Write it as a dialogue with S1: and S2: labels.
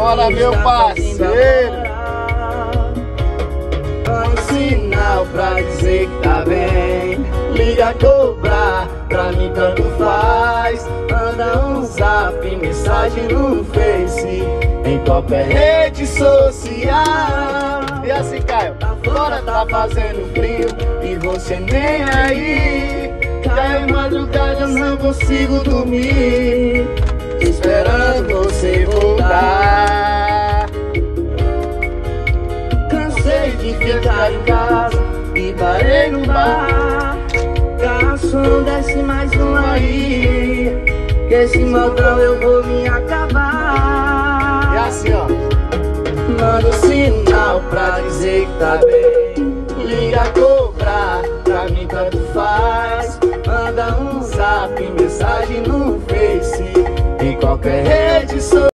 S1: Bora, meu parceiro.
S2: Um sinal pra dizer que tá bem. Liga, cobrar, pra mim tanto faz. Manda um zap, mensagem no Face, em qualquer rede social.
S1: E assim, Caio,
S2: Fora tá fazendo frio e você nem aí. Já é madrugada, eu não consigo dormir, esperando você voltar. Cansei de ficar em casa e parei no bar. Garçom, desce mais um aí, que esse modão eu vou me acabar.
S1: e assim, ó.
S2: Manda um sinal pra dizer que tá bem. Liga, cobrar, pra mim tanto faz. Manda um zap, mensagem no Face, em qualquer rede social.